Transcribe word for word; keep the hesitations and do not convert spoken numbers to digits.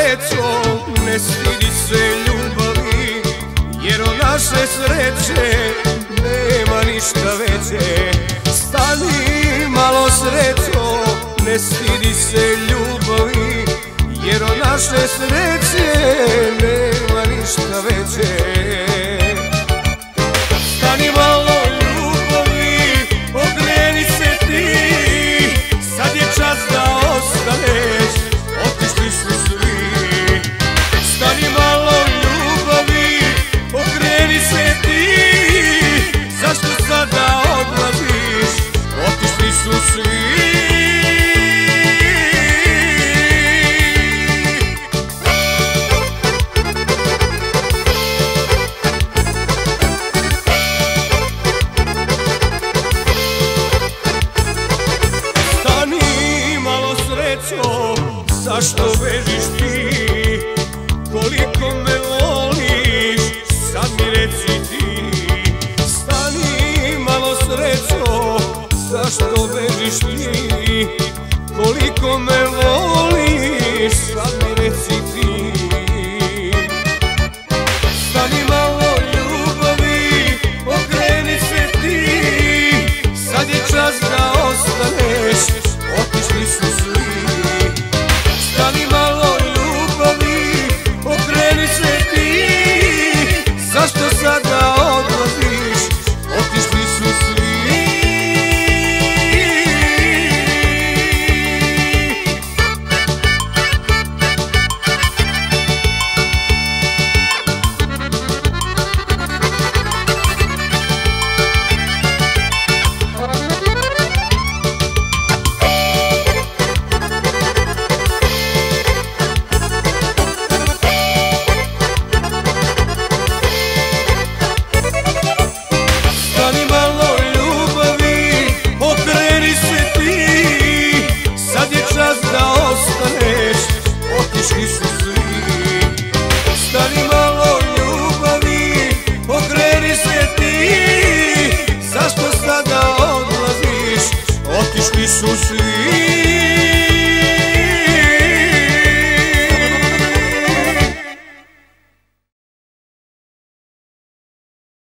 srećo, ne stidi se ljubavi, jer od naše sreće nema ništa veće. Stani malo srećo, ne stidi se ljubavi, jer od naše sreće nema ništa veće. Stani malo ljubavi, okreni se ti, sad je čas da ostaneš, otišli su svi. Stani malo ljubavi, okreni se ti, zašto sada odlaziš, otišli su svi. Zašto bežiš ti, koliko me voliš, sad mi reci ti. Stani malo srećo, zašto bežiš ti, koliko me voliš, sad mi